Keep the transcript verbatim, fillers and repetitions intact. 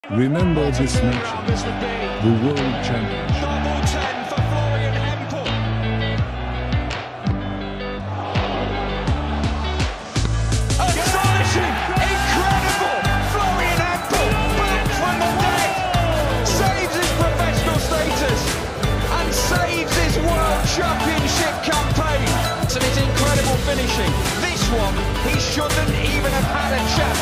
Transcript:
Remember this match, the World Championship. Double ten for Florian Hempel. Astonishing! Incredible! Florian Hempel, back from the dead, saves his professional status and saves his World Championship campaign. And it's incredible finishing. This one, he shouldn't even have had a chance.